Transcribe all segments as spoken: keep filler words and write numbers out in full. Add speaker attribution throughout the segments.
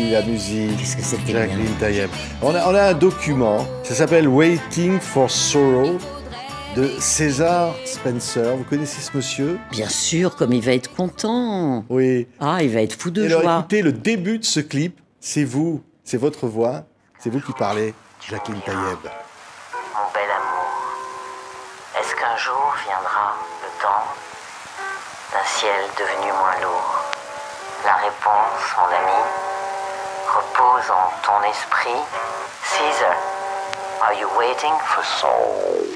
Speaker 1: oui, la musique.
Speaker 2: Qu'est-ce que c'était
Speaker 1: Jacqueline
Speaker 2: bien.
Speaker 1: Taïeb. On a, on a un document, ça s'appelle Waiting for Sorrow, de César Spencer. Vous connaissez ce monsieur?
Speaker 2: Bien sûr, comme il va être content.
Speaker 1: Oui.
Speaker 2: Ah, il va être fou de
Speaker 1: Et alors
Speaker 2: joie.
Speaker 1: écoutez, le début de ce clip, c'est vous, c'est votre voix, c'est vous qui parlez, Jacqueline Taïeb.
Speaker 3: Mon bel amour, est-ce qu'un jour viendra le temps d'un ciel devenu moins lourd? La réponse, mon ami, repose en ton esprit. Caesar, are you waiting for soul?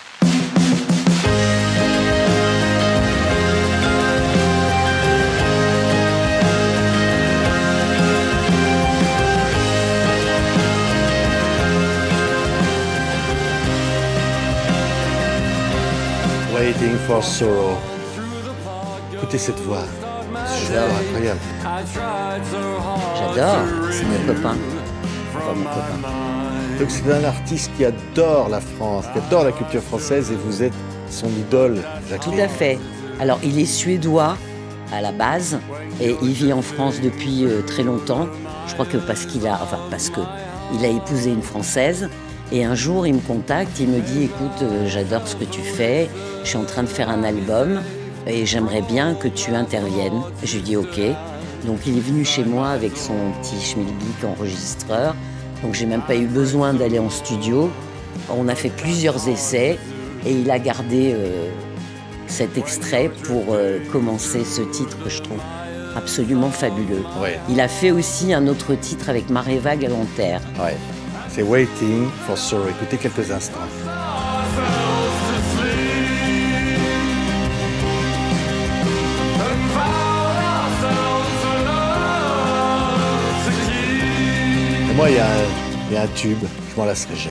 Speaker 1: Waiting for Sorrow. Écoutez cette voix. C'est
Speaker 2: J'adore.
Speaker 1: incroyable.
Speaker 2: J'adore. C'est mon copain. Enfin, mon copain.
Speaker 1: Donc c'est un artiste qui adore la France, qui adore la culture française et vous êtes son idole, Jacqueline.
Speaker 2: Tout à fait. Alors, il est suédois à la base et il vit en France depuis euh, très longtemps. Je crois que parce qu'il a, enfin parce que il a épousé une Française. Et un jour, il me contacte, il me dit, écoute, euh, j'adore ce que tu fais, je suis en train de faire un album et j'aimerais bien que tu interviennes. Je lui dis ok. Donc il est venu chez moi avec son petit schmilblick enregistreur. Donc j'ai même pas eu besoin d'aller en studio. On a fait plusieurs essais et il a gardé euh, cet extrait pour euh, commencer ce titre que je trouve absolument fabuleux.
Speaker 1: Ouais.
Speaker 2: Il a fait aussi un autre titre avec Mareva Galanter.
Speaker 1: Ouais. C'est Waiting for Sorrow. Écoutez quelques instants. Et moi, il y, a un- il y a un tube, je m'en lasserai jamais.